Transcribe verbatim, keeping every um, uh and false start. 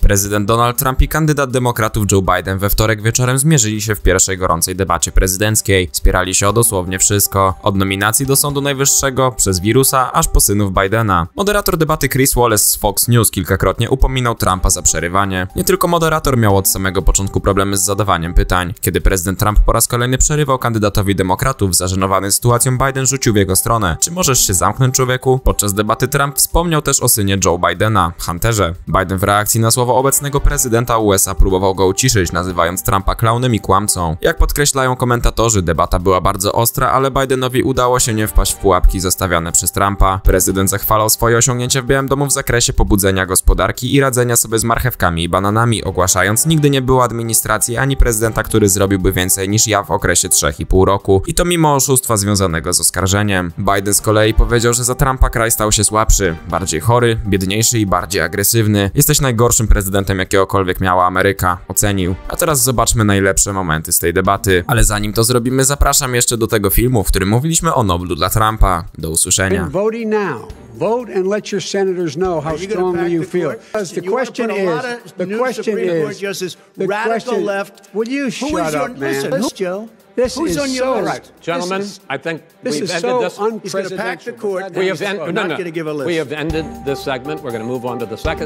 Prezydent Donald Trump i kandydat demokratów Joe Biden we wtorek wieczorem zmierzyli się w pierwszej gorącej debacie prezydenckiej. Spierali się o dosłownie wszystko. Od nominacji do Sądu Najwyższego, przez wirusa, aż po synów Bidena. Moderator debaty Chris Wallace z Fox News kilkakrotnie upominał Trumpa za przerywanie. Nie tylko moderator miał od samego początku problemy z zadawaniem pytań. Kiedy prezydent Trump po raz kolejny przerywał kandydatowi demokratów, zażenowany sytuacją Biden rzucił w jego stronę. Czy możesz się zamknąć, człowieku? Podczas debaty Trump wspomniał też o synie Joe Bidena, Hunterze. Biden w reakcji na słowo obecnego prezydenta U S A próbował go uciszyć, nazywając Trumpa klaunem i kłamcą. Jak podkreślają komentatorzy, debata była bardzo ostra, ale Bidenowi udało się nie wpaść w pułapki zostawiane przez Trumpa. Prezydent zachwalał swoje osiągnięcia w Białym Domu w zakresie pobudzenia gospodarki i radzenia sobie z marchewkami i bananami, ogłaszając: nigdy nie było administracji ani prezydenta, który zrobiłby więcej niż ja w okresie trzech i pół roku. I to mimo oszustwa związanego z oskarżeniem. Biden z kolei powiedział, że za Trumpa kraj stał się słabszy, bardziej chory, biedniejszy i bardziej agresywny. Jesteś najgorszym prezydentem, jakiegokolwiek miała Ameryka, ocenił. A teraz zobaczmy najlepsze momenty z tej debaty. Ale zanim to zrobimy, zapraszam jeszcze do tego filmu, w którym mówiliśmy o Noblu dla Trumpa. Do usłyszenia. Vote and let your senators know how strongly you feel. The question is, the question is, the question, will you shut up, man? Joe? This is so right. Gentlemen, I think we've ended so this. Unprecedented. We have, en- no, no. We have ended this segment. We're going to move on to the second.